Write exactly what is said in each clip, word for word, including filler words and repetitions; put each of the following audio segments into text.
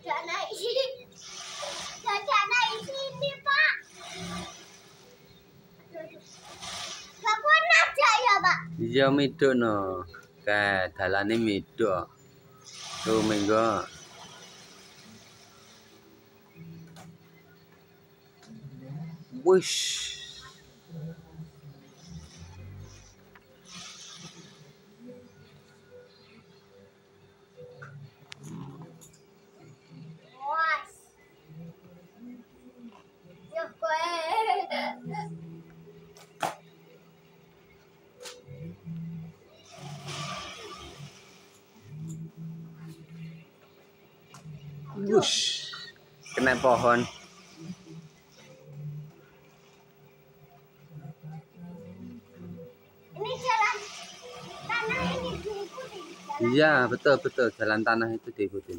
Gak naik sini. Gak naik sini, Pak. Gak kuat aja ya, Pak. Iya midok no. Kayak dalane midok. Tuh minggu. Wush. Was. Ya, gue. Wush. Kena pohon. Ini jalan tanah ini diikuti. Jalan Iya, betul betul jalan tanah itu diikutin.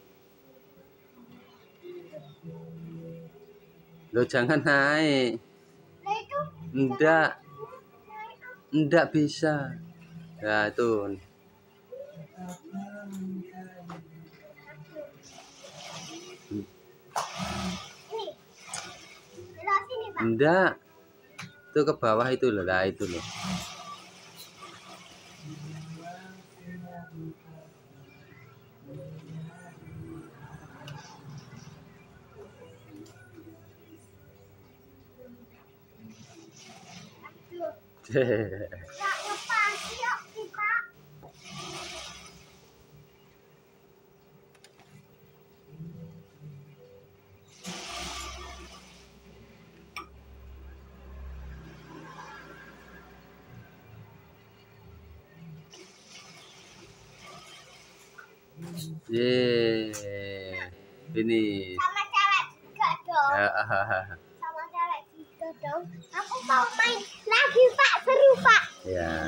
Lo jangan naik. Nah, itu Enggak, naik apa? enggak bisa. Nah, itu. Ini. Belah sini, Pak. Enggak. Itu ke bawah itu loh, lah itu loh. Aduh. Gak lepas yuk, Pak. Yeay. Ini. Sama cewek juga dong. Ya, hahaha. Sama cewek juga dong. Aku mau main lagi, Pak. Seru, Pak. Ya.